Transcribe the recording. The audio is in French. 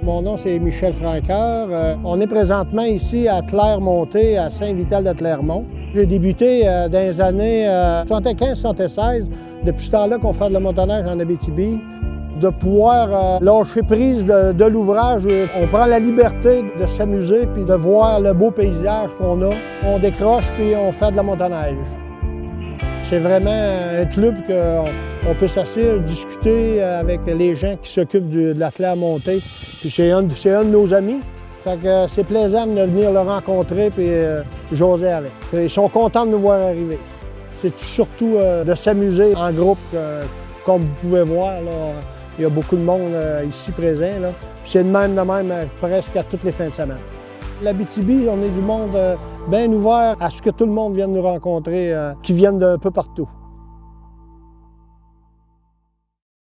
Mon nom, c'est Michel Francoeur. On est présentement ici à Claire-Montée, à Saint-Vital de Clermont. J'ai débuté dans les années 75-76. Depuis ce temps-là qu'on fait de la motoneige en Abitibi. De pouvoir lâcher prise de l'ouvrage. On prend la liberté de s'amuser puis de voir le beau paysage qu'on a. On décroche puis on fait de la motoneige. C'est vraiment un club qu'on peut s'asseoir, discuter avec les gens qui s'occupent de la Claire-Montée. Puis c'est un de nos amis. Fait que c'est plaisant de venir le rencontrer et jaser avec. Ils sont contents de nous voir arriver. C'est surtout de s'amuser en groupe, comme vous pouvez voir. Là, il y a beaucoup de monde ici présent. C'est de même presque à toutes les fins de semaine. L'Abitibi, on est du monde bien ouvert à ce que tout le monde vienne nous rencontrer, qui viennent d'un peu partout.